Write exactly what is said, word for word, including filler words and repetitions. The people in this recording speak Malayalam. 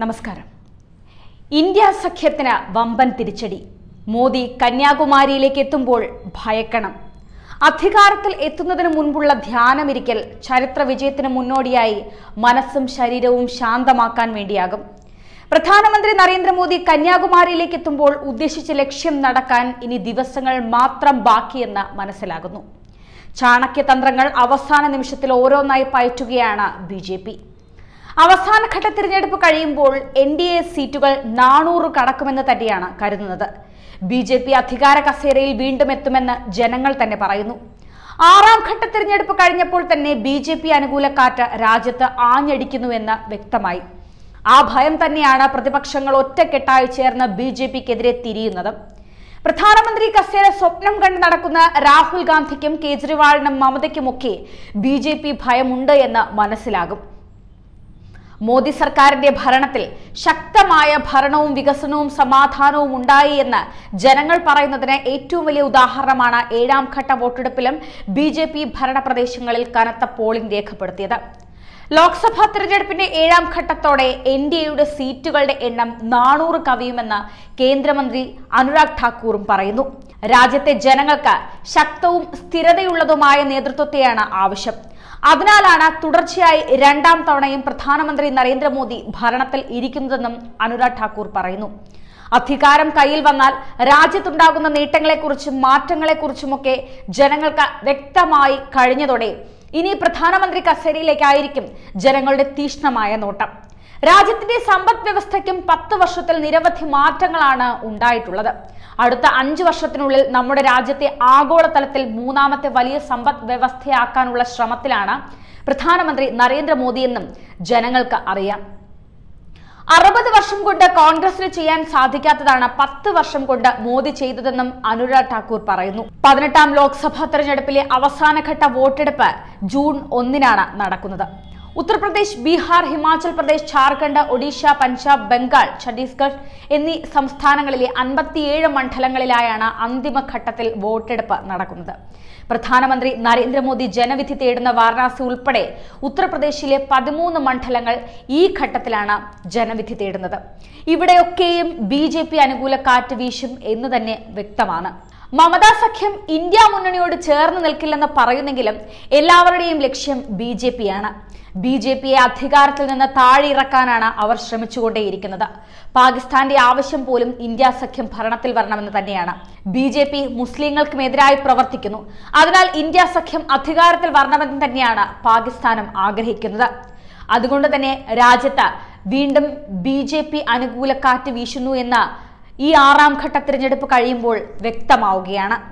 നമസ്കാരം. ഇന്ത്യ സഖ്യത്തിന് വമ്പൻ തിരിച്ചടി. മോദി കന്യാകുമാരിയിലേക്ക് എത്തുമ്പോൾ ഭയക്കണം. അധികാരത്തിൽ എത്തുന്നതിന് മുൻപുള്ള ധ്യാനമിരിക്കൽ ചരിത്ര വിജയത്തിന് മുന്നോടിയായി മനസ്സും ശരീരവും ശാന്തമാക്കാൻ വേണ്ടിയാകും. പ്രധാനമന്ത്രി നരേന്ദ്രമോദി കന്യാകുമാരിയിലേക്ക് എത്തുമ്പോൾ ഉദ്ദേശിച്ച ലക്ഷ്യം നടക്കാൻ ഇനി ദിവസങ്ങൾ മാത്രം ബാക്കിയെന്ന് മനസ്സിലാകുന്നു. ചാണക്യതന്ത്രങ്ങൾ അവസാന നിമിഷത്തിൽ ഓരോന്നായി പയറ്റുകയാണ് ബി ജെ പി. അവസാനഘട്ട തിരഞ്ഞെടുപ്പ് കഴിയുമ്പോൾ എൻ ഡി എ സീറ്റുകൾ നാനൂറ് കടക്കുമെന്ന് തന്നെയാണ് കരുതുന്നത്. ബി ജെ പി അധികാര കസേരയിൽ വീണ്ടും എത്തുമെന്ന് ജനങ്ങൾ തന്നെ പറയുന്നു. ആറാം ഘട്ട തിരഞ്ഞെടുപ്പ് കഴിഞ്ഞപ്പോൾ തന്നെ ബി ജെ പി അനുകൂല കാറ്റ് രാജ്യത്ത് ആഞ്ഞടിക്കുന്നുവെന്ന് വ്യക്തമായി. ആ ഭയം തന്നെയാണ് പ്രതിപക്ഷങ്ങൾ ഒറ്റക്കെട്ടായി ചേർന്ന് ബി ജെ പിക്കെതിരെ തിരിയുന്നത്. പ്രധാനമന്ത്രി കസേര സ്വപ്നം കണ്ട് നടക്കുന്ന രാഹുൽ ഗാന്ധിക്കും കേജ്രിവാളിനും മമതയ്ക്കുമൊക്കെ ബി ജെ പി ഭയമുണ്ട് എന്ന് മനസ്സിലാകും. മോദി സർക്കാരിന്റെ ഭരണത്തിൽ ശക്തമായ ഭരണവും വികസനവും സമാധാനവും ഉണ്ടായി എന്ന് ജനങ്ങൾ പറയുന്നതിന് ഏറ്റവും വലിയ ഉദാഹരണമാണ് ഏഴാം ഘട്ട വോട്ടെടുപ്പിലും ബി ജെ പി ഭരണ പ്രദേശങ്ങളിൽ കനത്ത പോളിംഗ് രേഖപ്പെടുത്തിയത്. ലോക്സഭാ തിരഞ്ഞെടുപ്പിന്റെ ഏഴാം ഘട്ടത്തോടെ എൻ ഡി എയുടെ സീറ്റുകളുടെ എണ്ണം നാനൂറ് കവിയുമെന്ന് കേന്ദ്രമന്ത്രി അനുരാഗ് ഠാക്കൂറും പറയുന്നു. രാജ്യത്തെ ജനങ്ങൾക്ക് ശക്തവും സ്ഥിരതയുള്ളതുമായ നേതൃത്വത്തെയാണ് ആവശ്യം. അതിനാലാണ് തുടർച്ചയായി രണ്ടാം തവണയും പ്രധാനമന്ത്രി നരേന്ദ്രമോദി ഭരണത്തിൽ ഇരിക്കുന്നതെന്നും അനുരാഗ് ഠാക്കൂർ പറയുന്നു. അധികാരം കയ്യിൽ വന്നാൽ രാജ്യത്തുണ്ടാകുന്ന നേട്ടങ്ങളെക്കുറിച്ചും മാറ്റങ്ങളെക്കുറിച്ചുമൊക്കെ ജനങ്ങൾക്ക് വ്യക്തമായി കഴിഞ്ഞതോടെ ഇനി പ്രധാനമന്ത്രി കസേരയിലേക്കായിരിക്കും ജനങ്ങളുടെ തീക്ഷ്ണമായ നോട്ടം. രാജ്യത്തിന്റെ സമ്പദ് വ്യവസ്ഥയ്ക്കും പത്ത് വർഷത്തിൽ നിരവധി മാറ്റങ്ങളാണ് ഉണ്ടായിട്ടുള്ളത്. അടുത്ത അഞ്ചു വർഷത്തിനുള്ളിൽ നമ്മുടെ രാജ്യത്തെ ആഗോളതലത്തിൽ മൂന്നാമത്തെ വലിയ സമ്പദ് വ്യവസ്ഥയാക്കാനുള്ള ശ്രമത്തിലാണ് പ്രധാനമന്ത്രി നരേന്ദ്രമോദിയെന്നും ജനങ്ങൾക്ക് അറിയാം. അറുപത് വർഷം കൊണ്ട് കോൺഗ്രസിന് ചെയ്യാൻ സാധിക്കാത്തതാണ് പത്ത് വർഷം കൊണ്ട് മോദി ചെയ്തതെന്നും അനുരാഗ് ഠാക്കൂർ പറയുന്നു. പതിനെട്ടാം ലോക്സഭാ തെരഞ്ഞെടുപ്പിലെ അവസാനഘട്ട വോട്ടെടുപ്പ് ജൂൺ ഒന്നിനാണ് നടക്കുന്നത്. ഉത്തർപ്രദേശ്, ബീഹാർ, ഹിമാചൽ പ്രദേശ്, ഝാർഖണ്ഡ്, ഒഡീഷ, പഞ്ചാബ്, ബംഗാൾ, ഛത്തീസ്ഗഡ് എന്നീ സംസ്ഥാനങ്ങളിലെ അൻപത്തിയേഴ് മണ്ഡലങ്ങളിലായാണ് അന്തിമഘട്ടത്തിൽ വോട്ടെടുപ്പ് നടക്കുന്നത്. പ്രധാനമന്ത്രി നരേന്ദ്രമോദി ജനവിധി തേടുന്ന വാരണാസി ഉൾപ്പെടെ ഉത്തർപ്രദേശിലെ പതിമൂന്ന് മണ്ഡലങ്ങൾ ഈ ഘട്ടത്തിലാണ് ജനവിധി തേടുന്നത്. ഇവിടെയൊക്കെയും ബി ജെ പി അനുകൂല കാറ്റ് വീശും എന്ന് തന്നെ വ്യക്തമാണ്. മമതാ സഖ്യം ഇന്ത്യ മുന്നണിയോട് ചേർന്ന് നിൽക്കില്ലെന്ന് പറയുന്നെങ്കിലും എല്ലാവരുടെയും ലക്ഷ്യം ബി ജെ പി ആണ്. ബി ജെ പിയെ അധികാരത്തിൽ നിന്ന് താഴെ ഇറക്കാനാണ് അവർ ശ്രമിച്ചുകൊണ്ടേയിരിക്കുന്നത്. പാകിസ്ഥാന്റെ ആവശ്യം പോലും ഇന്ത്യ സഖ്യം ഭരണത്തിൽ വരണമെന്ന് തന്നെയാണ്. ബി ജെ പി മുസ്ലിങ്ങൾക്കുമെതിരായി പ്രവർത്തിക്കുന്നു. അതിനാൽ ഇന്ത്യ സഖ്യം അധികാരത്തിൽ വരണമെന്ന് തന്നെയാണ് പാകിസ്ഥാനും ആഗ്രഹിക്കുന്നത്. അതുകൊണ്ട് തന്നെ രാജ്യത്ത് വീണ്ടും ബി ജെ പി അനുകൂല കാറ്റ് വീശുന്നു എന്ന് ഈ ആറാം ഘട്ട തിരഞ്ഞെടുപ്പ് കഴിയുമ്പോൾ വ്യക്തമാവുകയാണ്.